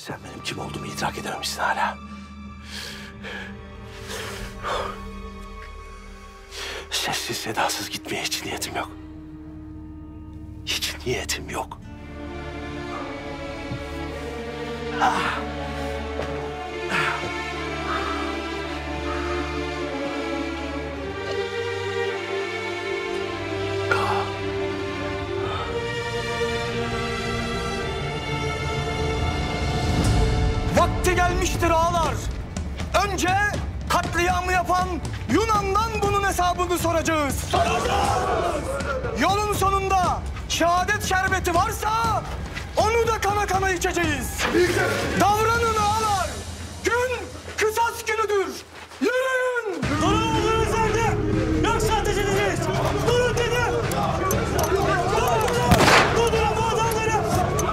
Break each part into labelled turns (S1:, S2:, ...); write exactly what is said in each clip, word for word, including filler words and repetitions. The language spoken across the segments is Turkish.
S1: Sen benim kim olduğumu idrak edememişsin hala. Sessiz sedasız gitmeye hiç niyetim yok. Hiç niyetim yok. Ah.
S2: Vakti gelmiştir ağalar. Önce katliamı yapan Yunan'dan bunun hesabını soracağız. Soracağız. Yolun sonunda şehadet şerbeti varsa onu da kana kana içeceğiz. Davranın ağalar. Gün kısas günüdür. Yürüyün.
S3: Durun oğlunuz nerede? Yoksa ateş edeceğiz. Durun dedim. Durdurun bu adamları.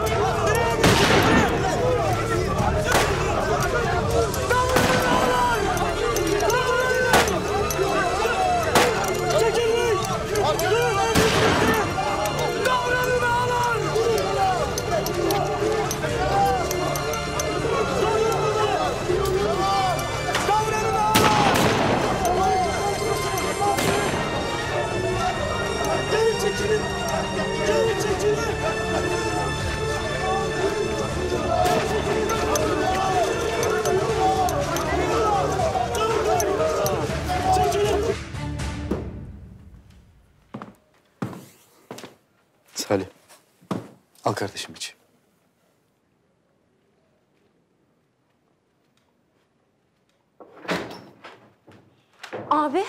S2: Davranın ağalar. Davranın ağalar.
S3: Geri çekilin. Geri çekilin. Çekilin.
S4: Salih, al kardeşim içi.
S5: Abi.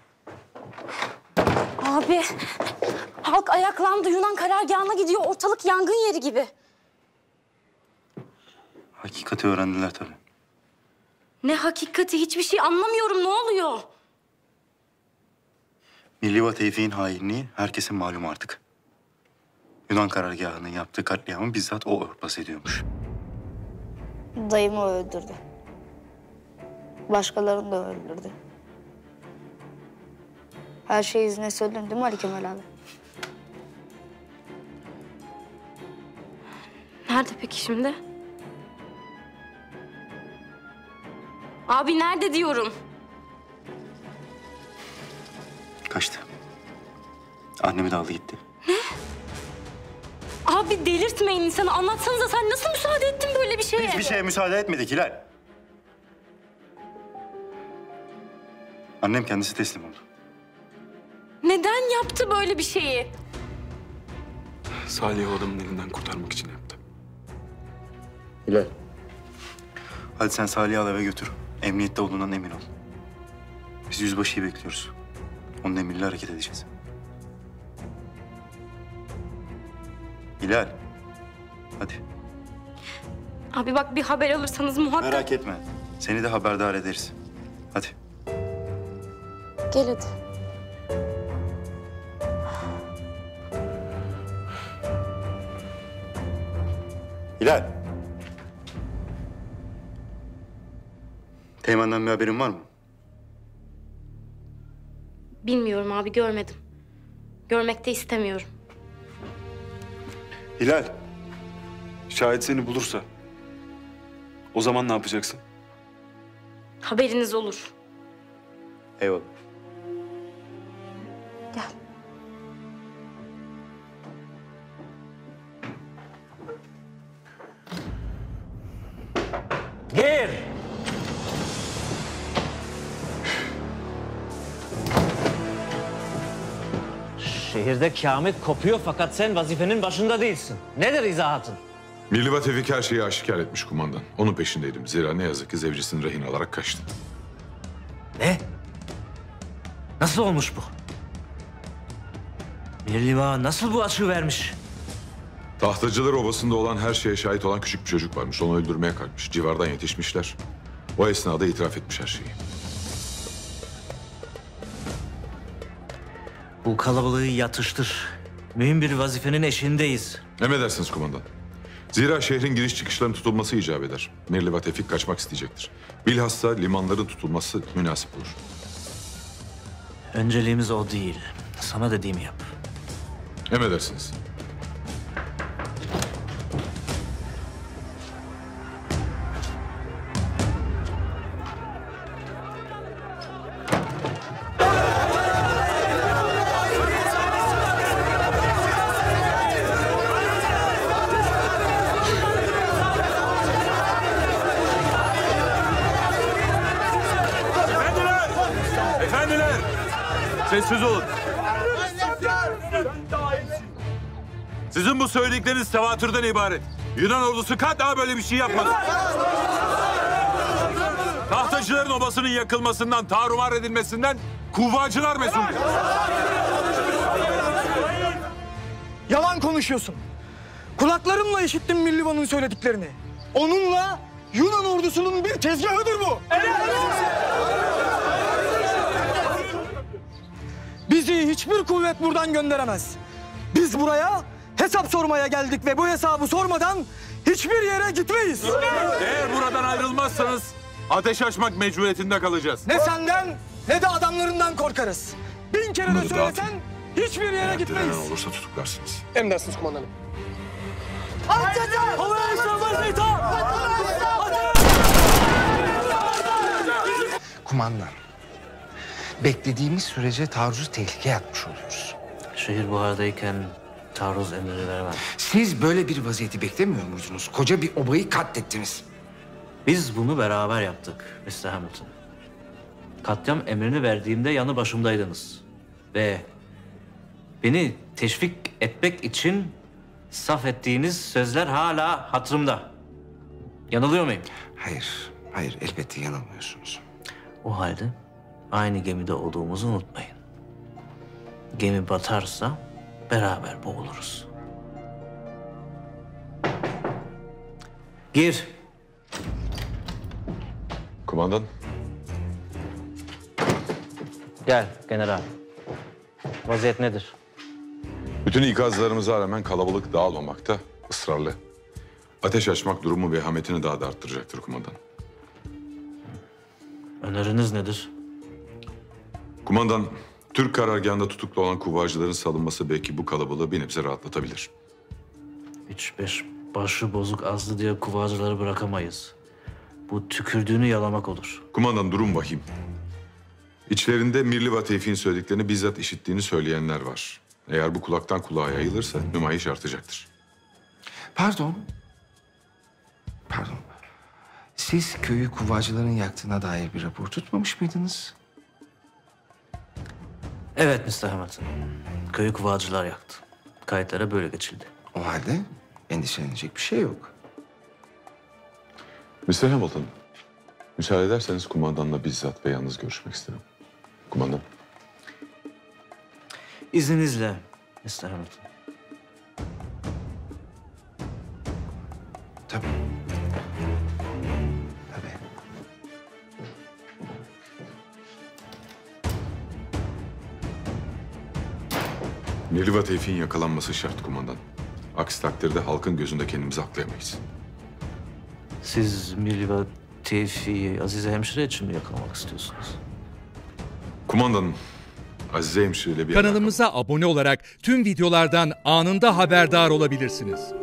S5: Abi. Halk ayaklandı. Yunan karargahına gidiyor. Ortalık yangın yeri gibi.
S4: Hakikati öğrendiler tabii.
S5: Ne hakikati? Hiçbir şey anlamıyorum. Ne oluyor?
S4: Milli ve Tevfik'in hainliği herkesin malum artık. Yunan karargahının yaptığı katliamı bizzat o örtbas ediyormuş.
S6: Dayımı öldürdü. Başkalarını da öldürdü. Her şeyi izne söyledin değil mi Ali Kemal abi?
S5: Nerede peki şimdi? Abi nerede diyorum?
S4: Kaçtı. Annemi de aldı gitti.
S5: Abi delirtmeyin insanı. Anlatsanıza sen nasıl müsaade ettin böyle bir şeye?
S4: Hiçbir şeye müsaade etmedik Hilal. Annem kendisi teslim oldu.
S5: Neden yaptı böyle bir şeyi?
S7: Salih'i o adamın elinden kurtarmak için yaptı.
S4: Hilal. Hadi sen Salih'i al eve götür. Emniyette olduğundan emin ol. Biz yüzbaşıyı bekliyoruz. Onun emriyle hareket edeceğiz. Hilal. Hadi.
S5: Abi bak bir haber alırsanız muhakkak...
S4: Merak etme. Seni de haberdar ederiz. Hadi.
S5: Gel hadi.
S4: Hilal. Teğmen'den bir haberin var mı?
S5: Bilmiyorum abi, görmedim. Görmek de istemiyorum.
S7: Hilal, şayet seni bulursa o zaman ne yapacaksın?
S5: Haberiniz olur.
S4: Eyvallah.
S5: Gel.
S3: Gir.
S8: Şehirde kâmet kopuyor fakat sen vazifenin başında değilsin. Nedir izahatın?
S9: Milli ve Tevfik her şeyi aşikar etmiş kumandan. Onun peşindeydim. Zira ne yazık ki zevcisini rehin alarak kaçtı.
S8: Ne? Nasıl olmuş bu? Mirliva nasıl bu açığı vermiş?
S9: Tahtacılar Obası'nda olan her şeye şahit olan küçük bir çocuk varmış. Onu öldürmeye kalkmış. Civardan yetişmişler. O esnada itiraf etmiş her şeyi.
S8: Bu kalabalığı yatıştır. Mühim bir vazifenin eşiğindeyiz.
S9: Emredersiniz kumandan. Zira şehrin giriş çıkışlarının tutulması icap eder. Mirli ve Tevfik kaçmak isteyecektir. Bilhassa limanların tutulması münasip olur.
S8: Önceliğimiz o değil. Sana dediğimi yap.
S9: Emredersiniz.
S10: Sessiz olun. Sizin bu söyledikleriniz tevatürden ibaret. Yunan ordusu kat daha böyle bir şey yapmadı. Tahtacıların obasının yakılmasından, tarumar edilmesinden kuvvacılar mesul.
S2: Yalan konuşuyorsun. Kulaklarımla işittim Millivan'ın söylediklerini. Onunla Yunan ordusunun bir tezgahıdır bu. Bizi hiçbir kuvvet buradan gönderemez. Biz buraya hesap sormaya geldik ve bu hesabı sormadan hiçbir yere gitmeyiz.
S10: Eğer buradan ayrılmazsanız ateş açmak mecburiyetinde kalacağız.
S2: Ne senden ne de adamlarından korkarız. Bin kere de
S9: Bunları
S2: söylesen hiçbir yere
S9: Eğer
S2: gitmeyiz.
S9: direnen olursa tutuklarsınız.
S2: Emredersiniz kumandanım.
S11: Kumandan, beklediğimiz sürece taarruzu tehlikeye atmış oluyoruz.
S8: Şehir buhardayken taarruz emri vermem.
S11: Siz böyle bir vaziyeti beklemiyor muydunuz? Koca bir obayı katlettiniz.
S8: Biz bunu beraber yaptık mister Hamilton. Katliam emrini verdiğimde yanı başımdaydınız. Ve beni teşvik etmek için saf ettiğiniz sözler hala hatırımda. Yanılıyor muyum?
S11: Hayır, hayır elbette yanılmıyorsunuz.
S8: O halde aynı gemide olduğumuzu unutmayın. Gemi batarsa beraber boğuluruz. Gir.
S9: Kumandan,
S8: Gel general. Vaziyet nedir?
S9: bütün ikazlarımıza rağmen kalabalık dağılmamakta ısrarlı. Ateş açmak durumu vehametini daha da arttıracaktır kumandan.
S8: Öneriniz nedir?
S9: Kumandan, Türk karargahında tutuklu olan kuvvacıların salınması belki bu kalabalığı bir nebze rahatlatabilir.
S8: Üç beş başı bozuk azdı diye kuvvacıları bırakamayız. Bu tükürdüğünü yalamak olur.
S9: Kumandan, durum vahim. İçlerinde Mirliva Tevfik'in söylediklerini bizzat işittiğini söyleyenler var. Eğer bu kulaktan kulağa yayılırsa nümayiş artacaktır.
S11: Pardon. Pardon. Siz köyü kuvvacıların yaktığına dair bir rapor tutmamış mıydınız?
S8: Evet mister Hamilton. Köyü kuvvacılar yaktı. Kayıtlara böyle geçildi.
S11: O halde endişelenecek bir şey yok.
S9: mister Hamilton, müsaade ederseniz kumandanla bizzat ve yalnız görüşmek isterim. Kumandan.
S8: İzninizle mister Hamilton.
S11: Tabii. Tabii.
S9: Mirliva Tevfik'in yakalanması şart kumandan. Aksi takdirde halkın gözünde kendimizi aklayamayız.
S8: Siz Mirliva Tevfik'i Azize Hemşire için mi yakalamak istiyorsunuz?
S9: Kumandan, Azize Hemşire ile bir
S12: Kanalımıza abone olarak tüm videolardan anında haberdar olabilirsiniz.